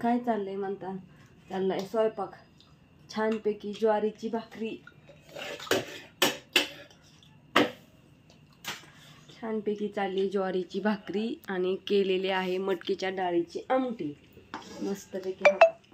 काय चाललंय म्हणता? चाललाय स्वयंपाक. छानपैकी ज्वारीची भाकरी, छानपैकी चालली ज्वारीची भाकरी आणि केलेली आहे मटकीच्या डाळीची आमटी. मस्तपैकी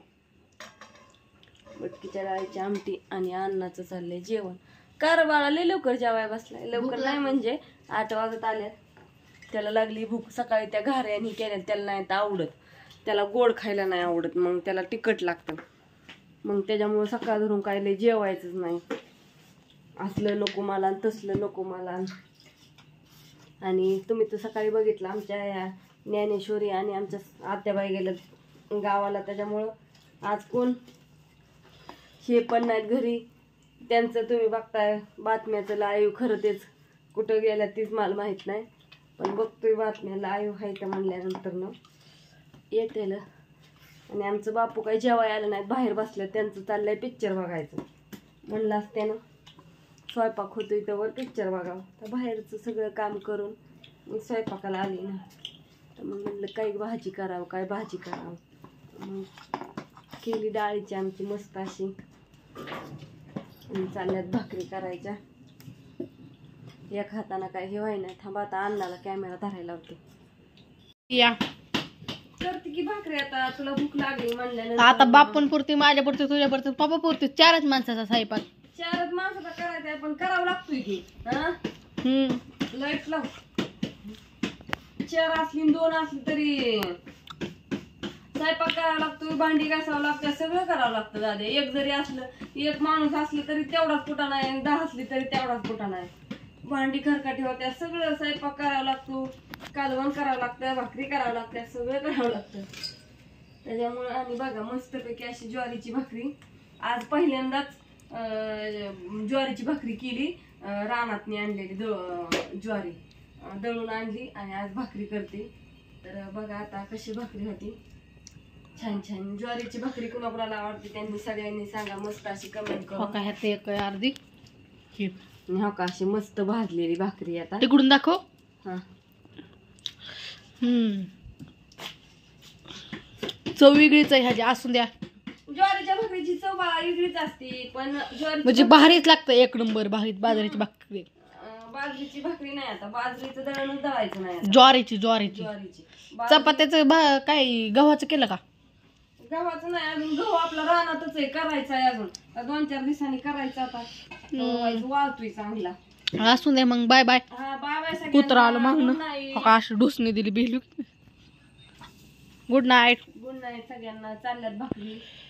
मटकीच्या डाळीची आमटी आणि अन्नाचं चाललंय जेवण. कार बाळा लय लवकर जेवाय बसलाय. लवकर नाही म्हणजे 8 वाजत आल्यात. त्याला लागली भूक. सकाळी त्या घाऱ्यानी केल्या, त्याला नाही तर आवडत. त्याला गोड खायला नाही आवडत, मग त्याला तिखट लागतं. मग त्याच्यामुळे सकाळ धरून काय लय जेवायचंच नाही. असलं नको मला, तसलं नको मला. आणि तुम्ही तर सकाळी बघितलं आमच्या या ज्ञानेश्वरी आणि आमच्या आत्याबाई गेलं गावाला, त्याच्यामुळं आज कोण हे पण नाहीत घरी. त्यांचं तुम्ही बघताय बातम्याचं लाईव्ह. खरं तेच कुठं गेल्या तीच मला माहीत नाही, पण बघतोय बातम्या लाईव्ह आहे तर म्हणल्यानंतर न येतेल. आणि आमचं बापू काही जेवाय आलं नाहीत, बाहेर बसलं. त्यांचं चाललंय पिक्चर बघायचं. म्हणलं असते ना स्वयंपाक होतोय तर पिक्चर बघावं. तर बाहेरचं सगळं काम करून मग स्वयंपाकाला आली ना, तर मग म्हणलं काही भाजी करावं, काय भाजी करावं. मग केली डाळीची आमची मस्त अशी. आणि चालल्यात भाकरी करायच्या. एक हाताना काय हे व्हाय नाही. थांबा आता अन्नाला कॅमेरा धरायला होते. या करते की भाकरी आता. तुला भूक लागली म्हणल्यानंतर आता बापून पुरती, माझ्या पुरती, तुझ्या पुरती, पप्पा पुरती 4च माणसाचा स्वयंपाक. 4च माणसाचा करायचा पण करावं लागतोय की. हा लाईट लाव. 4 असली 2 असली तरी स्वयंपाक करावं लागतोय, भांडी घासावं लागतं, सगळं करावं लागतं. दादा एक जरी असलं, एक माणूस असलं तरी तेवढाच कुठं नाही, 10 असली तरी तेवढाच कुठं नाही. भांडी खरकाटी होत्या, सगळं स्वयंपाक करावं लागतो, कालवण करावं लागतं, भाकरी करावं लागतं, सगळं करावं लागतं. त्याच्यामुळे आणि बघा मस्तपैकी अशी ज्वारीची भाकरी. आज पहिल्यांदाच ज्वारीची भाकरी केली. रानातनी आणलेली ज्वारी दळून आणली आणि आज भाकरी करते. तर बघा आता कशी भाकरी होती. छान छान ज्वारीची भाकरी कुणाकुणाला आवडते त्यांनी सगळ्यांनी सांगा. मस्त अशी कमेंट करा. एक अर्धी हो का, अशी मस्त भाजलेली भाकरी. आता तिकडून दाखव. हा चव वेगळीच आहे ह्याची. असून द्या, ज्वारीच्या भाकरीची चव वेगळीच असते, पण ज्वारी म्हणजे भारीच लागतं. 1 नंबर भारी बाजरीची भाकरी. बाजरीची भाकरी नाही. आता बाजरीचं दळणच दळायचं नाही. ज्वारीची ज्वारीची चपात्याचं काय गव्हाचं केलं का? गव्हाचं नाही अजून. गहू आपला रानातच आहे, करायचा आहे अजून. 2-4 दिवसांनी करायचं. आता वाळतोय चांगला. असून दे मग. Bye bye. हा बाय बाय. कुत्रा आलं मागणं. अशी डुसणी दिली बिलू. Good night. गुड नाईट सगळ्यांना. चालल्यात भाकरी.